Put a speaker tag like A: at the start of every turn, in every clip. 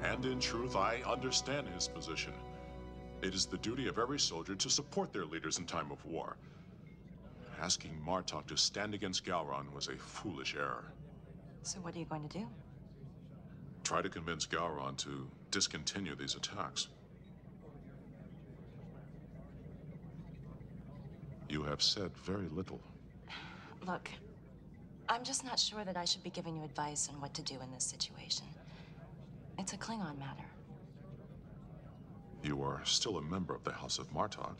A: And in truth, I understand his position. It is the duty of every soldier to support their leaders in time of war. Asking Martok to stand against Gowron was a foolish error.
B: So what are you going to do?
A: Try to convince Gowron to discontinue these attacks. You have said very little.
B: Look, I'm just not sure that I should be giving you advice on what to do in this situation. It's a Klingon matter.
A: You are still a member of the House of Martok.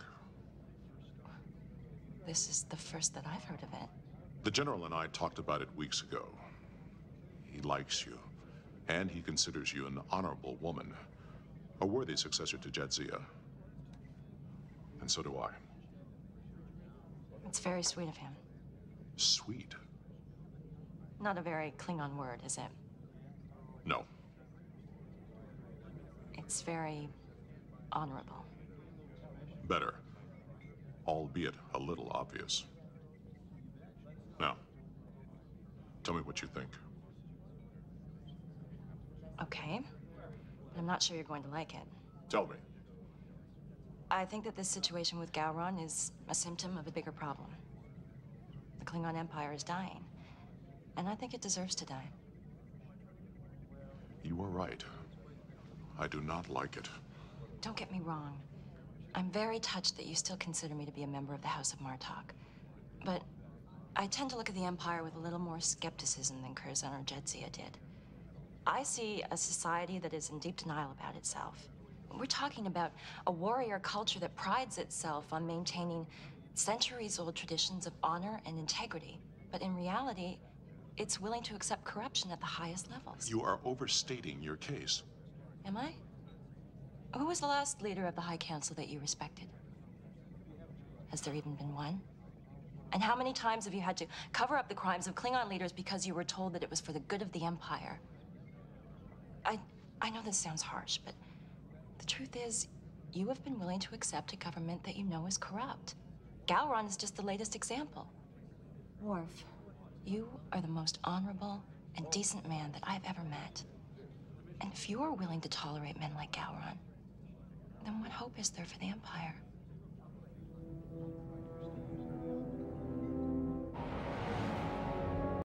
B: This is the first that I've heard of it.
A: The General and I talked about it weeks ago. He likes you, and he considers you an honorable woman, a worthy successor to Jadzia. And so do I.
B: It's very sweet of him.
A: Sweet?
B: Not a very Klingon word, is it?
A: No.
B: It's very honorable.
A: Better. Albeit a little obvious. Now, tell me what you think.
B: Okay, but I'm not sure you're going to like it.
A: Tell me.
B: I think that this situation with Gowron is a symptom of a bigger problem. The Klingon Empire is dying, and I think it deserves to die.
A: You are right. I do not like it.
B: Don't get me wrong. I'm very touched that you still consider me to be a member of the House of Martok. But I tend to look at the Empire with a little more skepticism than Curzon or Jadzia did. I see a society that is in deep denial about itself. We're talking about a warrior culture that prides itself on maintaining centuries-old traditions of honor and integrity. But in reality, it's willing to accept corruption at the highest levels.
A: You are overstating your case.
B: Am I? Who was the last leader of the High Council that you respected? Has there even been one? And how many times have you had to cover up the crimes of Klingon leaders because you were told that it was for the good of the Empire? I know this sounds harsh, but the truth is, you have been willing to accept a government that you know is corrupt. Gowron is just the latest example. Worf, you are the most honorable and decent man that I've ever met. And if you are willing to tolerate men like Gowron, then what hope is there for the Empire?